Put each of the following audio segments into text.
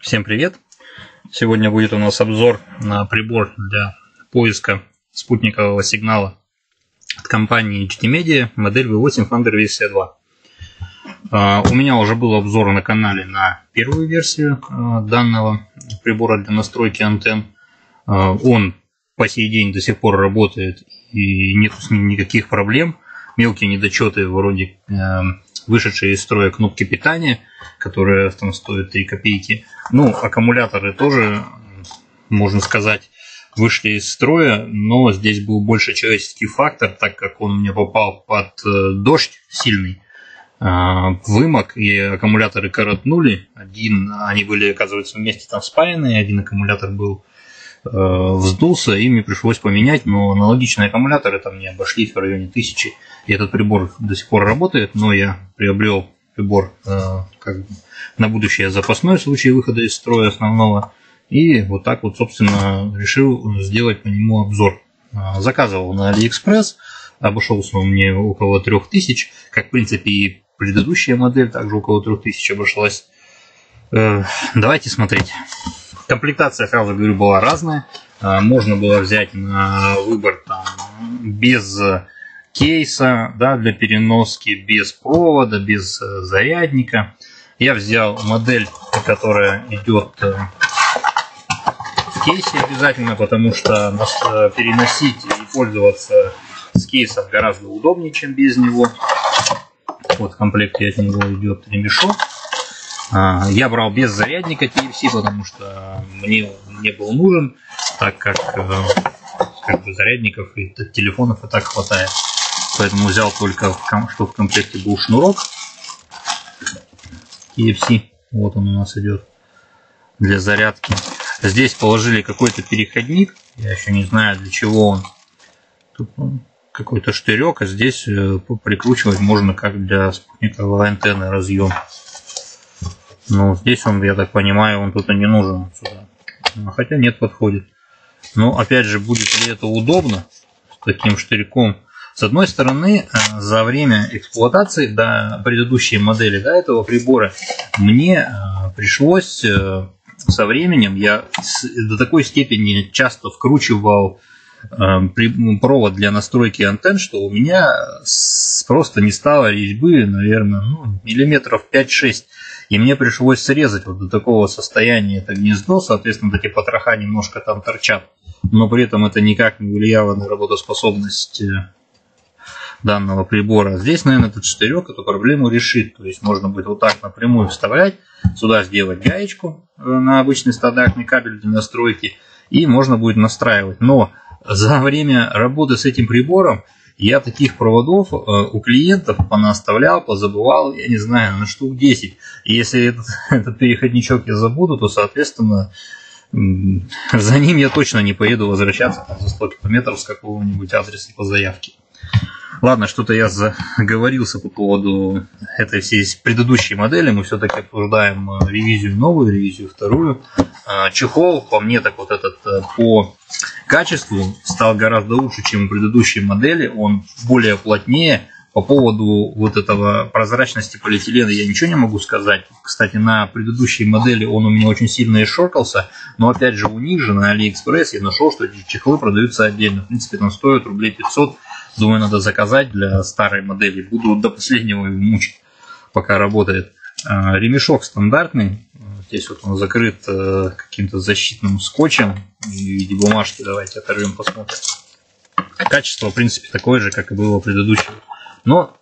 Всем привет! Сегодня будет у нас обзор на прибор для поиска спутникового сигнала от компании HT Media, модель V8 Thunder версия 2. У меня уже был обзор на канале на первую версию данного прибора для настройки антенн. Он по сей день до сих пор работает и нет с ним никаких проблем. Мелкие недочеты вроде вышедшие из строя кнопки питания, которые там стоят 3 копейки. Ну, аккумуляторы тоже, можно сказать, вышли из строя, но здесь был больше человеческий фактор, так как он у меня попал под дождь сильный, вымок, и аккумуляторы коротнули. Они были, оказывается, вместе там спаянные, один аккумулятор был вздулся, и мне пришлось поменять, но аналогичные аккумуляторы там не обошлись в районе 1000. И этот прибор до сих пор работает, но я приобрел прибор как бы на будущее запасной в случае выхода из строя основного. И вот так вот, собственно, решил сделать по нему обзор. Заказывал на AliExpress, обошелся он мне около 3000, как в принципе и предыдущая модель также около 3000 обошлась. Давайте смотреть. Комплектация, сразу говорю, была разная. Можно было взять на выбор там, без кейса, да, для переноски, без провода, без зарядника. Я взял модель, которая идет в кейсе обязательно, потому что переносить и пользоваться с кейсом гораздо удобнее, чем без него. Вот в комплекте от него идет ремешок. Я брал без зарядника TFC, потому что мне не был нужен, так как бы зарядников и телефонов и так хватает. Поэтому взял только, что в комплекте был шнурок TFC. Вот он у нас идет для зарядки. Здесь положили какой-то переходник. Я еще не знаю, для чего он. Тут какой-то штырек, а здесь прикручивать можно как для спутниковой антенны разъем. Но здесь он, я так понимаю, он тут и не нужен сюда. Хотя нет, подходит. Но опять же, будет ли это удобно с таким штырьком? С одной стороны, за время эксплуатации до предыдущей модели, до этого прибора, мне пришлось со временем, я до такой степени часто вкручивал провод для настройки антенн, что у меня просто не стало резьбы, наверное, миллиметров 5-6. И мне пришлось срезать вот до такого состояния это гнездо, соответственно, эти потроха немножко там торчат. Но при этом это никак не влияло на работоспособность данного прибора. Здесь, наверное, этот штырек эту проблему решит. То есть можно будет вот так напрямую вставлять, сюда сделать гаечку на обычный стандартный кабель для настройки, и можно будет настраивать. Но за время работы с этим прибором я таких проводов у клиентов понаставлял, позабывал, я не знаю, на штук 10. И если этот переходничок я забуду, то, соответственно, за ним я точно не поеду возвращаться там, за 100 километров с какого-нибудь адреса по заявке. Ладно, что-то я заговорился по поводу этой всей предыдущей модели. Мы все-таки обсуждаем ревизию новую, ревизию вторую. Чехол, по мне, так вот этот по качеству стал гораздо лучше, чем у предыдущей модели. Он более плотнее. По поводу вот этого прозрачности полиэтилена я ничего не могу сказать. Кстати, на предыдущей модели он у меня очень сильно исшоркался. Но опять же у них же на AliExpress я нашел, что эти чехлы продаются отдельно. В принципе, там стоят рублей 500. Думаю, надо заказать для старой модели. Буду до последнего его мучить, пока работает. Ремешок стандартный. Здесь вот он закрыт каким-то защитным скотчем в виде бумажки. Давайте оторвем, посмотрим. Качество, в принципе, такое же, как и было предыдущее. Но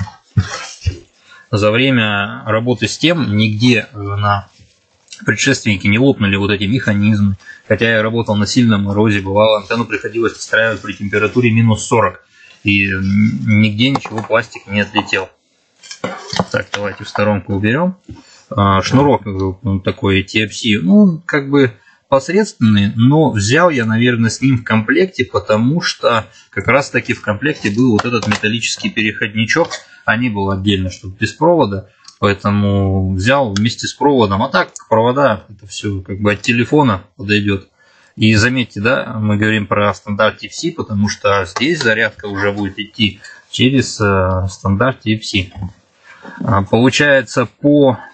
за время работы с тем нигде на предшественнике не лопнули вот эти механизмы. Хотя я работал на сильном морозе, бывало, антенну приходилось настраивать при температуре минус 40. И нигде ничего, пластик не отлетел. Так, давайте в сторонку уберем. Шнурок такой TFC, ну, как бы посредственный, но взял я, наверное, с ним в комплекте, потому что как раз таки в комплекте был вот этот металлический переходничок, а не был отдельно, чтобы без провода, поэтому взял вместе с проводом. А так, провода, это все как бы от телефона подойдет. И заметьте, да, мы говорим про стандарт TFC, потому что здесь зарядка уже будет идти через стандарт TFC. Получается, по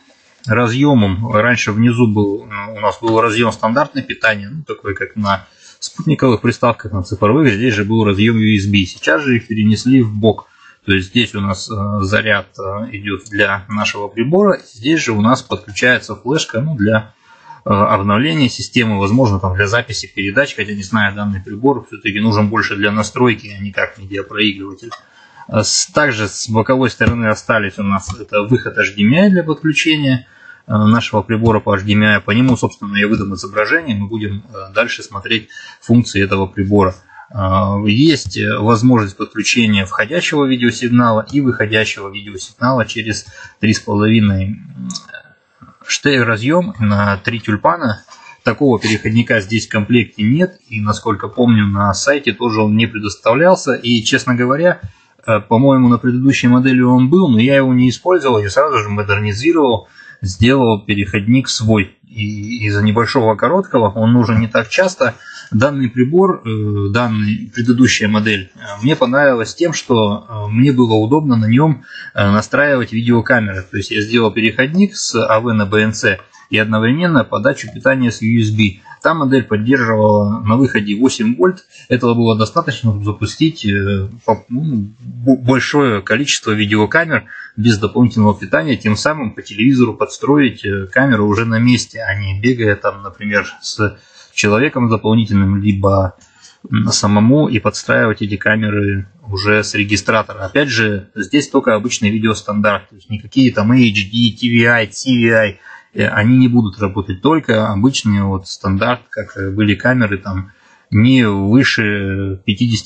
разъемом. Раньше внизу у нас был разъем стандартное питание, ну, такой как на спутниковых приставках, на цифровых. Здесь же был разъем USB. Сейчас же их перенесли в бок. То есть здесь у нас заряд идет для нашего прибора. Здесь же у нас подключается флешка, ну, для обновления системы, возможно, там для записи передач, хотя не знаю, данный прибор все-таки нужен больше для настройки, а не как медиапроигрыватель. Также с боковой стороны остались у нас это выход HDMI для подключения нашего прибора по HDMI. По нему, собственно, я выдам изображение, мы будем дальше смотреть функции этого прибора. Есть возможность подключения входящего видеосигнала и выходящего видеосигнала через 3,5 разъем на 3 тюльпана. Такого переходника здесь в комплекте нет, и, насколько помню, на сайте тоже он не предоставлялся. И, честно говоря, по-моему, на предыдущей модели он был, но я его не использовал и сразу же модернизировал, сделал переходник свой. И из-за небольшого короткого он нужен не так часто. Данный прибор, предыдущая модель, мне понравилась тем, что мне было удобно на нем настраивать видеокамеры. То есть я сделал переходник с AV на BNC и одновременно подачу питания с USB. Та модель поддерживала на выходе 8 вольт. Этого было достаточно, чтобы запустить большое количество видеокамер без дополнительного питания, тем самым по телевизору подстроить камеру уже на месте, а не бегая там, например, с человеком дополнительным, либо самому и подстраивать эти камеры уже с регистратора. Опять же, здесь только обычный видеостандарт, то есть никакие там HD, TVI, CVI, они не будут работать, только обычный вот стандарт, как были камеры там не выше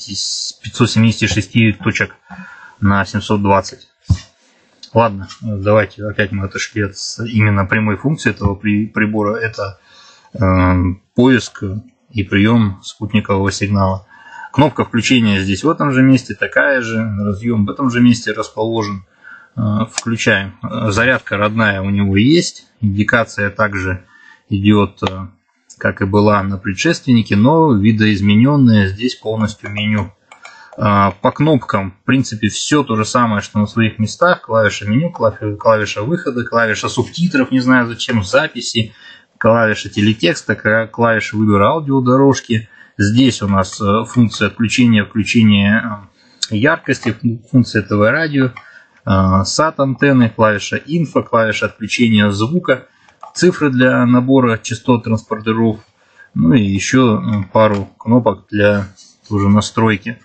576 точек на 720. Ладно, давайте опять мы отошли от именно прямой функции этого прибора. Это поиск и прием спутникового сигнала. Кнопка включения здесь в этом же месте, такая же, разъем в этом же месте расположен. Включаем. Зарядка родная у него есть. Индикация также идет, как и была на предшественнике, но видоизмененная. Здесь полностью меню. По кнопкам, в принципе, все то же самое, что на своих местах. Клавиша меню, клавиша выхода, клавиша субтитров, не знаю зачем, записи, клавиша телетекста, клавиша выбора аудиодорожки. Здесь у нас функция отключения, включения яркости, функция ТВ-радио, SAT-антенны, клавиша инфо, клавиша отключения звука, цифры для набора частот транспортеров, ну и еще пару кнопок для тоже настройки.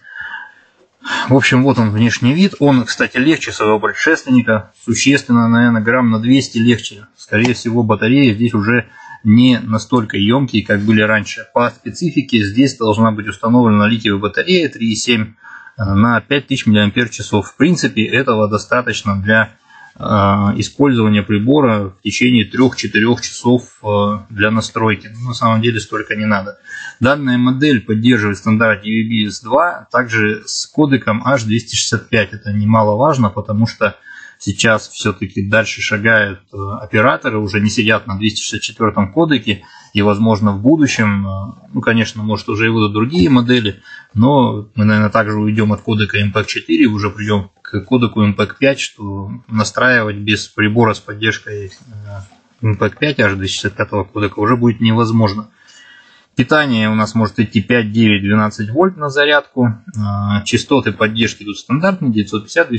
В общем, вот он внешний вид. Он, кстати, легче своего предшественника, существенно, наверное, грамм на 200 легче. Скорее всего, батареи здесь уже не настолько емкие, как были раньше. По специфике здесь должна быть установлена литиевая батарея 3,7 на 5000 мАч. В принципе, этого достаточно для использования прибора в течение 3-4 часов для настройки. Но на самом деле столько не надо. Данная модель поддерживает стандарт DVB-S2, также с кодеком H265. Это немаловажно, потому что сейчас все-таки дальше шагают операторы, уже не сидят на 264 кодеке, и, возможно, в будущем, ну, конечно, может, уже и будут другие модели, но мы, наверное, также уйдем от кодека MPEG-4, уже придем к кодеку MPEG-5, что настраивать без прибора с поддержкой MPEG-5 H265 кодека уже будет невозможно. Питание у нас может идти 5, 9, 12 вольт на зарядку. Частоты поддержки идут стандартные, 950,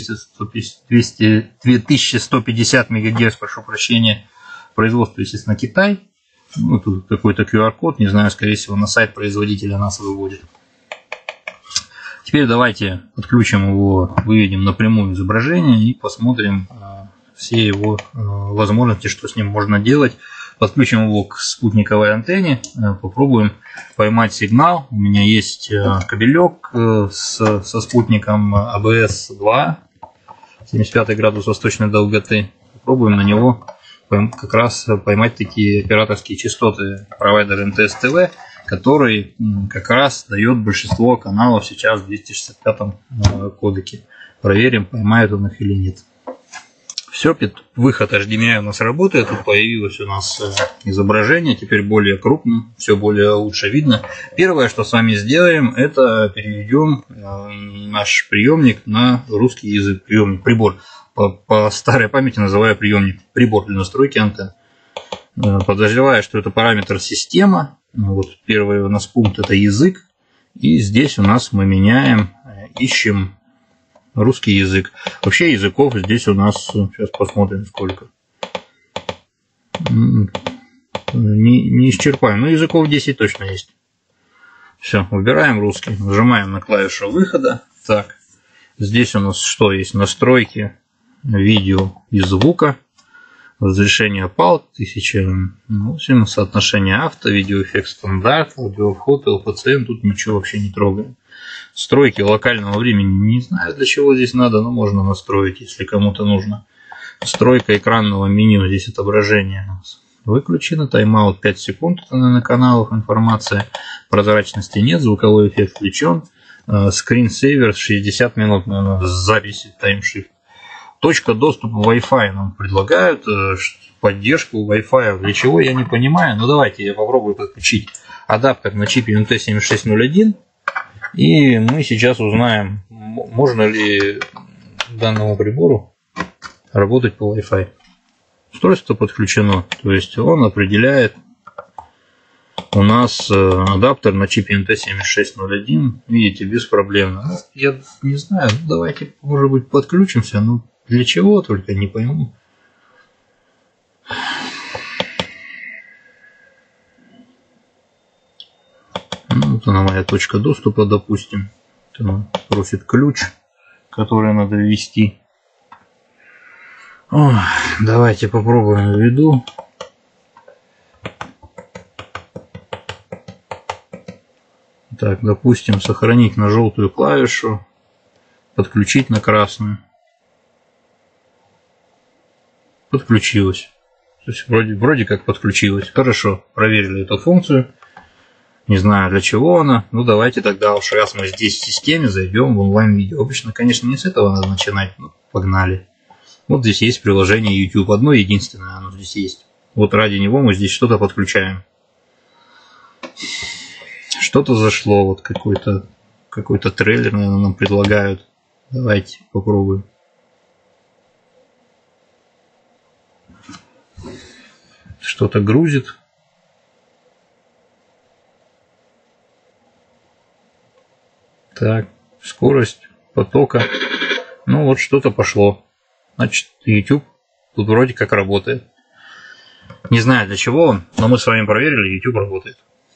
2150 МГц, прошу прощения. Производство, естественно, Китай. Ну, тут какой-то QR-код, не знаю, скорее всего, на сайт производителя нас выводит. Теперь давайте подключим его, выведем напрямую изображение и посмотрим все его возможности, что с ним можно делать. Подключим его к спутниковой антенне, попробуем поймать сигнал. У меня есть кабелек со спутником ABS-2, 75 градус восточной долготы. Попробуем на него как раз поймать такие операторские частоты провайдера МТС-ТВ, который как раз дает большинство каналов сейчас в 265 кодеке. Проверим, поймает он их или нет. Все, выход HDMI у нас работает, тут появилось у нас изображение, теперь более крупно, все более лучше видно. Первое, что с вами сделаем, это переведем наш приемник на русский язык, прибор. по старой памяти называю прибор для настройки антенн. Подозреваю, что это параметр система. Вот первый у нас пункт — это язык. И здесь у нас мы ищем русский язык. Вообще языков здесь у нас, сейчас посмотрим сколько. Не исчерпаем, но языков 10 точно есть. Все, выбираем русский, нажимаем на клавишу выхода. Так, здесь у нас что есть? Настройки видео и звука. Разрешение PAL 1008, соотношение авто, видеоэффект стандарт, аудиовход, LPCM, тут ничего вообще не трогаем. Стройки локального времени, не знаю для чего здесь надо, но можно настроить, если кому-то нужно. Стройка экранного меню, здесь отображение у нас выключено, тайм-аут 5 секунд, это на каналах информация, прозрачности нет, звуковой эффект включен, скринсейвер 60 минут с записи таймшифт. Точка доступа Wi-Fi нам предлагают, поддержку Wi-Fi, для чего я не понимаю, но давайте я попробую подключить адаптер на чипе MT7601, и мы сейчас узнаем, можно ли данному прибору работать по Wi-Fi. Устройство подключено, то есть он определяет у нас адаптер на чипе MT7601, видите, без проблем. Ну, я не знаю, давайте, может быть, подключимся, но для чего, только не пойму. Ну, вот она моя точка доступа, допустим. Она просит ключ, который надо ввести. О, давайте попробуем введу. Так, допустим, сохранить на желтую клавишу, подключить на красную. Подключилось. То есть вроде как подключилось. Хорошо, проверили эту функцию. Не знаю для чего она. Ну давайте тогда уж раз мы здесь в системе, зайдем в онлайн-видео. Обычно, конечно, не с этого надо начинать. Но погнали. Вот здесь есть приложение YouTube. Одно единственное оно здесь есть. Вот ради него мы здесь что-то подключаем. Что-то зашло. Вот какой-то трейлер, наверное, нам предлагают. Давайте попробуем. Что-то грузит. Так, скорость потока. Ну вот что-то пошло. Значит, YouTube тут вроде как работает. Не знаю для чего он, но мы с вами проверили, YouTube работает.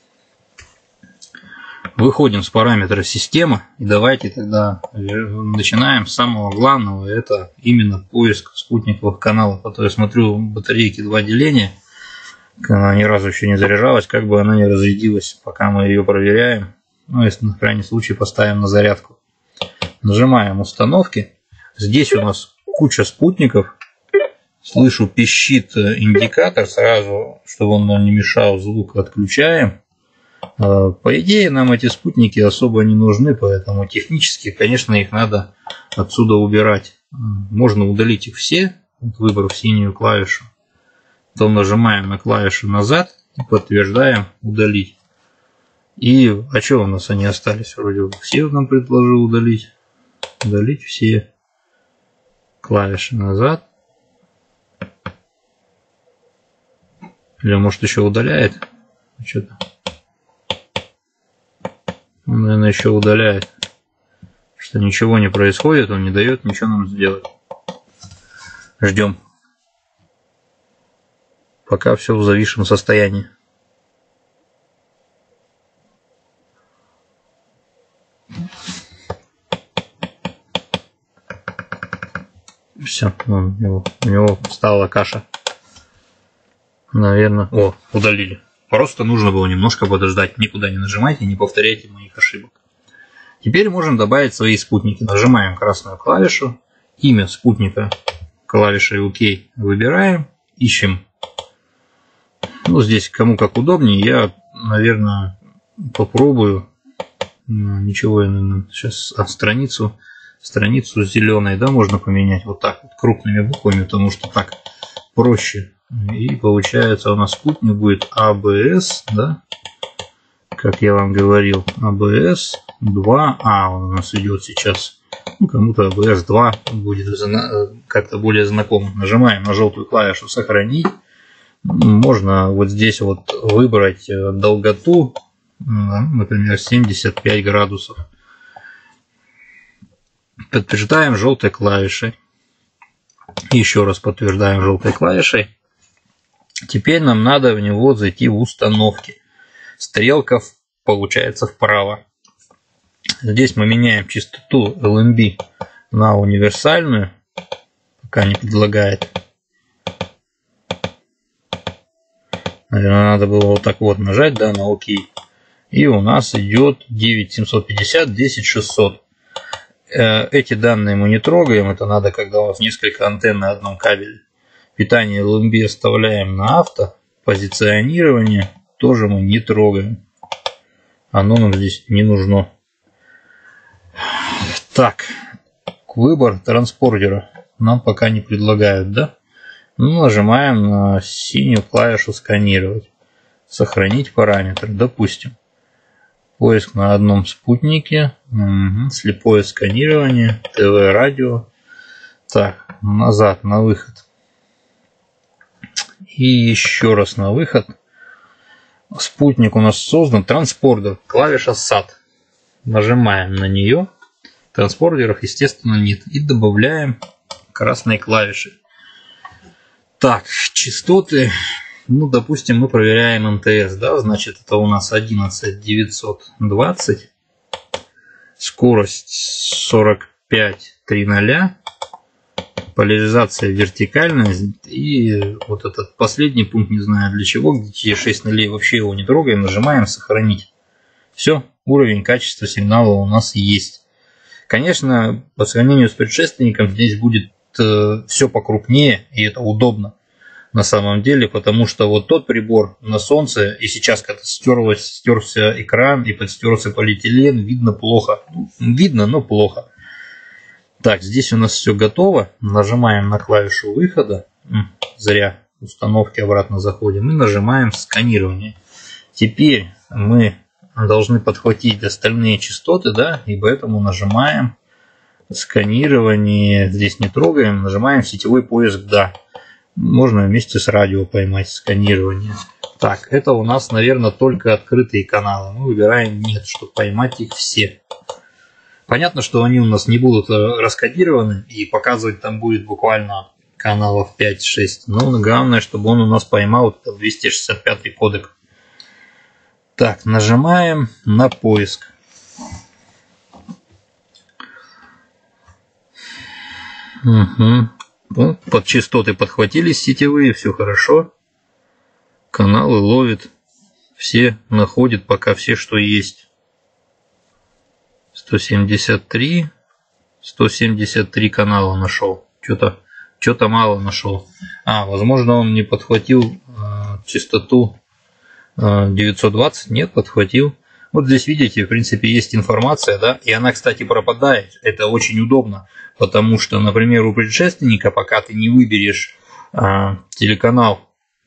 Выходим с параметра системы. И давайте тогда начинаем с самого главного. Это именно поиск спутниковых каналов. А то я смотрю, батарейки 2 деления. Она ни разу еще не заряжалась, как бы она не разрядилась, пока мы ее проверяем. Ну, если на крайний случай поставим на зарядку. Нажимаем установки. Здесь у нас куча спутников. Слышу, пищит индикатор. Сразу, чтобы он нам не мешал, звук отключаем. По идее, нам эти спутники особо не нужны, поэтому технически, конечно, их надо отсюда убирать. Можно удалить их все, выбрав синюю клавишу. Потом нажимаем на клавишу назад и подтверждаем удалить. И, а что у нас они остались? Вроде все нам предложил удалить. Удалить все клавиши назад. Или может еще удаляет? Что-то. Он, наверное, еще удаляет. Что ничего не происходит, он не дает ничего нам сделать. Ждем. Пока все в зависшем состоянии. Все, у него стала каша. Наверное. О, удалили. Просто нужно было немножко подождать. Никуда не нажимайте, не повторяйте моих ошибок. Теперь можем добавить свои спутники. Нажимаем красную клавишу. Имя спутника клавишей ОК выбираем. Ищем. Ну, здесь кому как удобнее. Я, наверное, попробую. Ничего, я, наверное, сейчас страницу зеленой, да, можно поменять вот так вот крупными буквами, потому что так проще. И получается у нас спутник будет ABS, да, как я вам говорил, ABS 2А у нас идет сейчас. Ну, кому-то ABS-2 будет как-то более знаком. Нажимаем на желтую клавишу «Сохранить». Можно вот здесь вот выбрать долготу, например, 75 градусов. Подтверждаем желтой клавишей. Еще раз подтверждаем желтой клавишей. Теперь нам надо в него зайти в установки. Стрелка получается вправо. Здесь мы меняем частоту LNB на универсальную, пока не предлагает. Наверное, надо было вот так вот нажать, да, на ОК. И у нас идет 9750, 10600. Эти данные мы не трогаем, это надо, когда у вас несколько антенн на одном кабеле. Питание LNB оставляем на авто. Позиционирование тоже мы не трогаем. Оно нам здесь не нужно. Так, выбор транспордера нам пока не предлагают, да? Ну, нажимаем на синюю клавишу «Сканировать». Сохранить параметры, допустим. Поиск на одном спутнике. Слепое сканирование. ТВ, радио. Так, назад, на выход. И еще раз на выход. Спутник у нас создан. Транспордер. Клавиша SAT. Нажимаем на нее. Транспордеров, естественно, нет. И добавляем красные клавиши. Так, частоты. Ну, допустим, мы проверяем МТС, да, значит, это у нас 11920. Скорость 45,30. Поляризация вертикальная. И вот этот последний пункт, не знаю для чего, где 6 нулей, вообще его не трогаем. Нажимаем «Сохранить». Все, уровень качества сигнала у нас есть. Конечно, по сравнению с предшественником здесь будет все покрупнее, и это удобно на самом деле, потому что вот тот прибор на солнце, и сейчас когда стерся экран и подстерся полиэтилен, видно плохо. Видно, но плохо. Так, здесь у нас все готово. Нажимаем на клавишу выхода. Зря установки, обратно заходим и нажимаем «Сканирование». Теперь мы должны подхватить остальные частоты, да, и поэтому нажимаем «Сканирование». Здесь не трогаем, нажимаем «Сетевой поиск», да. Можно вместе с радио поймать сканирование. Так, это у нас, наверное, только открытые каналы. Мы выбираем «Нет», чтобы поймать их все. Понятно, что они у нас не будут раскодированы, и показывать там будет буквально каналов 5-6. Но главное, чтобы он у нас поймал вот 265 кодек. Так, нажимаем на поиск. Угу. Вот, под частоты подхватились сетевые, все хорошо. Каналы ловит, все находит пока все, что есть. 173 канала нашел. Что-то мало нашел. Возможно, он не подхватил частоту 920. Нет, подхватил. Вот здесь видите, в принципе, есть информация, да, и она, кстати, пропадает. Это очень удобно, потому что, например, у предшественника, пока ты не выберешь телеканал,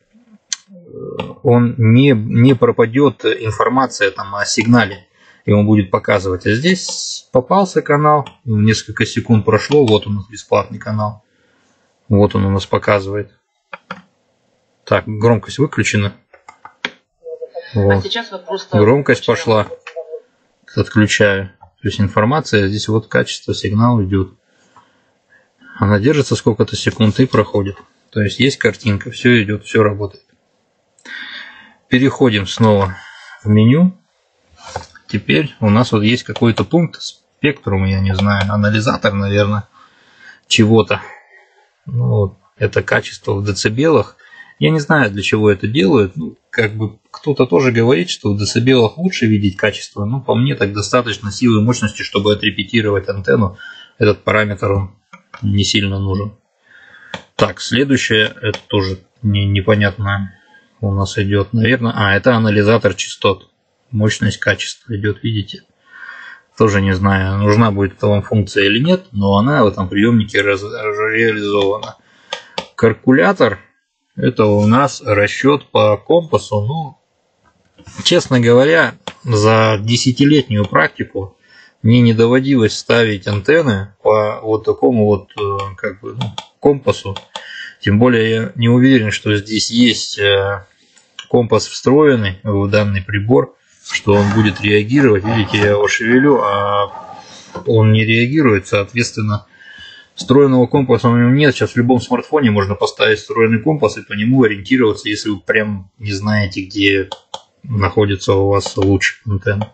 он не пропадет информация там о сигнале, и он будет показывать. А здесь попался канал, несколько секунд прошло, вот у нас бесплатный канал, вот он у нас показывает. Так, громкость выключена. Вот. А сейчас вот просто громкость пошла. Отключаю. То есть информация, здесь вот качество сигнала идет. Она держится сколько-то секунд и проходит. То есть есть картинка, все идет, все работает. Переходим снова в меню. Теперь у нас вот есть какой-то пункт, спектрум, я не знаю, анализатор, наверное, чего-то. Ну, это качество в децибелах. Я не знаю, для чего это делают. Ну, как бы кто-то тоже говорит, что в децибелах лучше видеть качество. Но по мне так достаточно силы и мощности, чтобы отрепетировать антенну. Этот параметр он не сильно нужен. Так, следующее, это тоже непонятно у нас идет. Наверное, это анализатор частот. Мощность, качество идет, видите. Тоже не знаю, нужна будет эта вам функция или нет, но она в этом приемнике реализована. Калькулятор. Это у нас расчет по компасу. Ну, честно говоря, за десятилетнюю практику мне не доводилось ставить антенны по вот такому вот как бы, компасу. Тем более я не уверен, что здесь есть компас встроенный в данный прибор, что он будет реагировать. Видите, я его шевелю, а он не реагирует, соответственно, встроенного компаса у него нет. Сейчас в любом смартфоне можно поставить встроенный компас и по нему ориентироваться, если вы прям не знаете, где находится у вас луч антенны.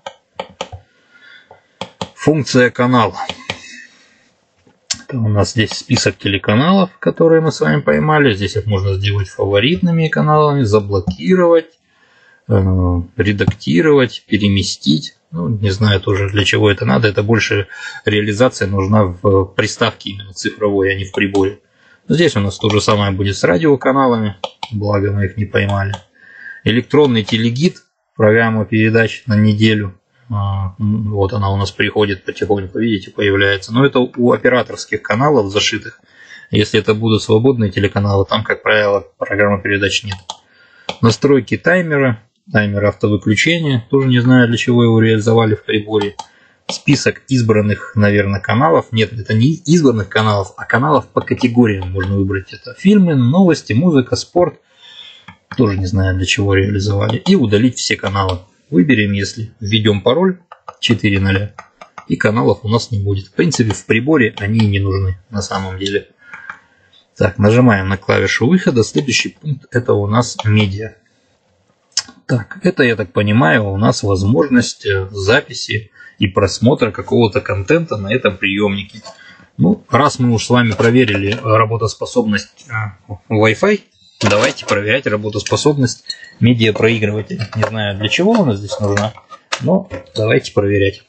Функция канала. Это у нас здесь список телеканалов, которые мы с вами поймали. Здесь их можно сделать фаворитными каналами, заблокировать, редактировать, переместить. Ну, не знаю тоже, для чего это надо. Это больше реализация нужна в приставке именно цифровой, а не в приборе. Здесь у нас то же самое будет с радиоканалами, благо мы их не поймали. Электронный телегид, программа передач на неделю. Вот она у нас приходит потихоньку, видите, появляется. Но это у операторских каналов зашитых. Если это будут свободные телеканалы, там, как правило, программы передач нет. Настройки таймера, таймер автовыключения. Тоже не знаю, для чего его реализовали в приборе. Список избранных, наверное, каналов. Нет, это не избранных каналов, а каналов по категориям можно выбрать. Это фильмы, новости, музыка, спорт. Тоже не знаю, для чего реализовали. И удалить все каналы. Выберем, если введем пароль 4.0, и каналов у нас не будет. В принципе, в приборе они не нужны на самом деле. Так, нажимаем на клавишу выхода. Следующий пункт — это у нас медиа. Так, это, я так понимаю, у нас возможность записи и просмотра какого-то контента на этом приемнике. Ну, раз мы уж с вами проверили работоспособность Wi-Fi, давайте проверять работоспособность медиапроигрывателя. Не знаю, для чего она здесь нужна, но давайте проверять.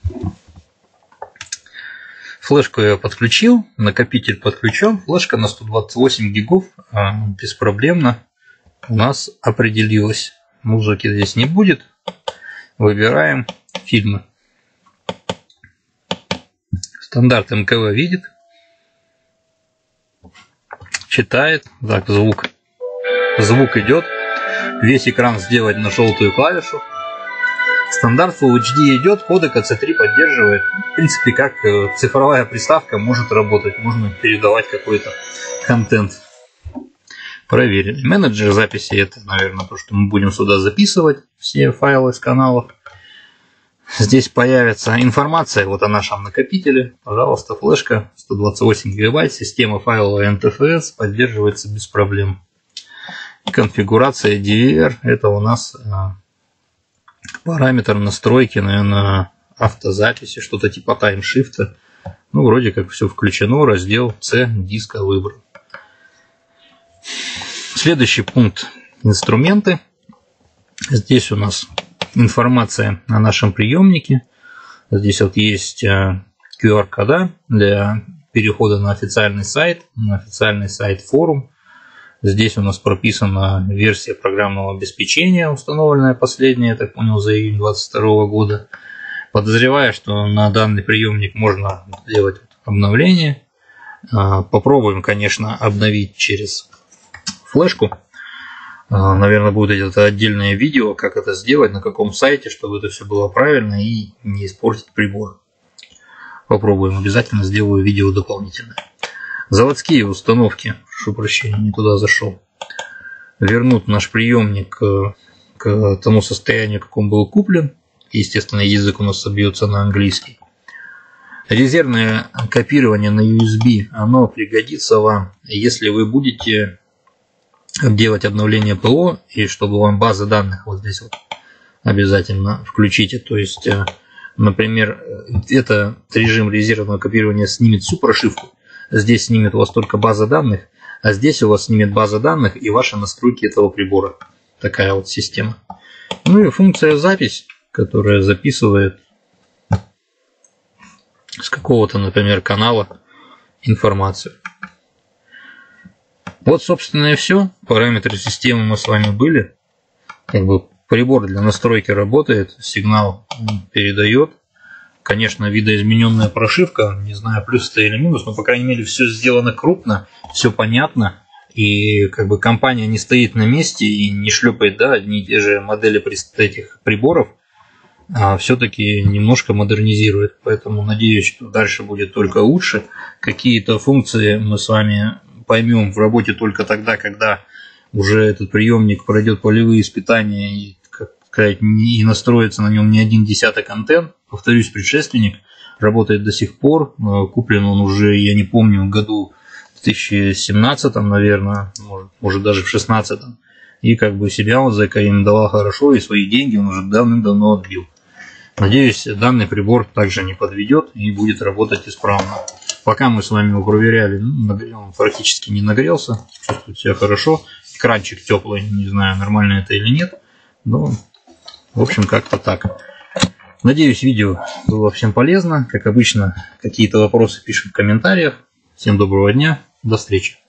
Флешку я подключил, накопитель подключен, флешка на 128 гигов беспроблемно у нас определилась. Музыки здесь не будет. Выбираем фильмы. Стандарт МКВ видит, читает. Так, звук идет. Весь экран сделать на желтую клавишу. Стандарт Full HD идет, кодек AC3 поддерживает. В принципе, как цифровая приставка может работать. Можно передавать какой-то контент. Проверили. Менеджер записи — это, наверное, то, что мы будем сюда записывать все файлы с каналов. Здесь появится информация вот о нашем накопителе. Пожалуйста, флешка 128 гигабайт, система файловая NTFS поддерживается без проблем. Конфигурация DVR — это у нас параметр настройки, наверное, автозаписи, что-то типа таймшифта. Ну, вроде как все включено. Раздел C диска выбран. Следующий пункт — инструменты. Здесь у нас информация о нашем приемнике. Здесь вот есть QR-кода для перехода на официальный сайт форум. Здесь у нас прописана версия программного обеспечения, установленная последняя, я так понял, за июнь 2022 года. Подозреваю, что на данный приемник можно сделать обновление. Попробуем, конечно, обновить через флешку. Наверное, будет это отдельное видео, как это сделать, на каком сайте, чтобы это все было правильно и не испортить прибор. Попробуем, обязательно сделаю видео дополнительное. Заводские установки, прошу прощения, не туда зашел. Вернут наш приемник к тому состоянию, как он был куплен. Естественно, язык у нас собьется на английский. Резервное копирование на USB, оно пригодится вам, если вы будете делать обновление ПО, и чтобы вам базы данных вот здесь вот обязательно включите. То есть, например, этот режим резервного копирования снимет всю прошивку. Здесь снимет у вас только база данных, а здесь у вас снимет база данных и ваши настройки этого прибора. Такая вот система. Ну и функция запись, которая записывает с какого-то, например, канала информацию. Вот, собственно, и все. Параметры системы мы с вами были. Как бы прибор для настройки работает, сигнал передает. Конечно, видоизмененная прошивка, не знаю, плюс это или минус, но, по крайней мере, все сделано крупно, все понятно. И как бы компания не стоит на месте и не шлепает, да, одни и те же модели этих приборов все-таки немножко модернизирует. Поэтому надеюсь, что дальше будет только лучше. Какие-то функции мы с вами поймем в работе только тогда, когда уже этот приемник пройдет полевые испытания и, как сказать, и настроится на нем не один десяток антенн. Повторюсь, предшественник работает до сих пор. Куплен он уже, я не помню, в году 2017, наверное, может даже в 2016. И как бы себя он зарекомендовал хорошо, и свои деньги он уже давным-давно отбил. Надеюсь, данный прибор также не подведет и будет работать исправно. Пока мы с вами его проверяли, он практически не нагрелся, чувствует себя хорошо. Экранчик теплый, не знаю, нормально это или нет, но в общем как-то так. Надеюсь, видео было всем полезно. Как обычно, какие-то вопросы пишем в комментариях. Всем доброго дня, до встречи.